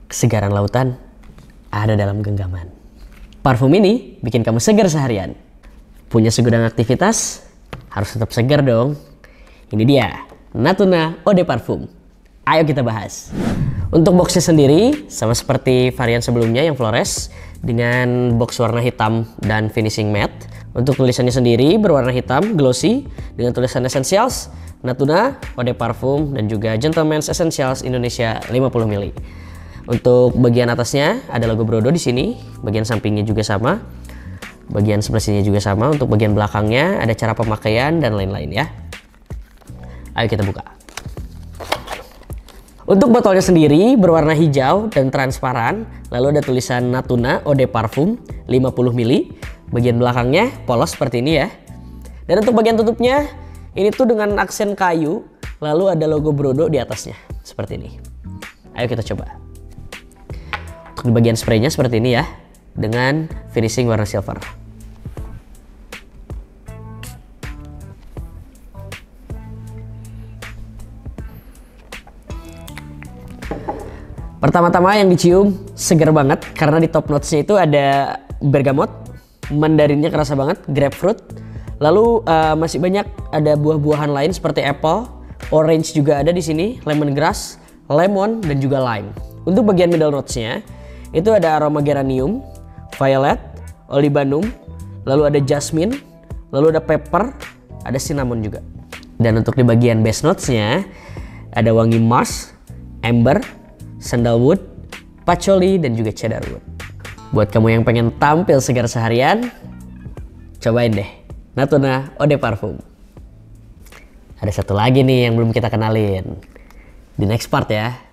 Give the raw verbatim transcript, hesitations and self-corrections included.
Kesegaran lautan ada dalam genggaman. Parfum ini bikin kamu segar seharian. Punya segudang aktivitas, harus tetap segar dong. Ini dia, Natuna Eau de Parfum. Ayo kita bahas. Untuk boxnya sendiri, sama seperti varian sebelumnya yang Flores, dengan box warna hitam dan finishing matte. Untuk tulisannya sendiri berwarna hitam, glossy, dengan tulisan Essentials, Natuna Eau de Parfum, dan juga Gentleman's Essentials Indonesia lima puluh mililiter. Untuk bagian atasnya ada logo Brodo di sini, bagian sampingnya juga sama, bagian sebelah sini juga sama. Untuk bagian belakangnya ada cara pemakaian dan lain-lain ya. Ayo kita buka. Untuk botolnya sendiri berwarna hijau dan transparan, lalu ada tulisan Natuna Eau de Parfum lima puluh mililiter. Bagian belakangnya polos seperti ini ya. Dan untuk bagian tutupnya ini tuh dengan aksen kayu, lalu ada logo Brodo di atasnya seperti ini. Ayo kita coba. Untuk di bagian spraynya seperti ini ya, dengan finishing warna silver. Pertama-tama yang dicium segar banget karena di top notes-nya itu ada bergamot, mandarinnya kerasa banget, grapefruit, lalu uh, masih banyak ada buah-buahan lain seperti apple, orange juga ada di sini, lemongrass, lemon dan juga lime. Untuk bagian middle notes-nya itu ada aroma geranium, violet, olibanum, lalu ada jasmine, lalu ada pepper, ada cinnamon juga. Dan untuk di bagian base notes-nya ada wangi moss, amber, sandalwood, patchouli, dan juga cedarwood. Buat kamu yang pengen tampil segar seharian, cobain deh Natuna Eau de Parfum. Ada satu lagi nih yang belum kita kenalin di next part ya.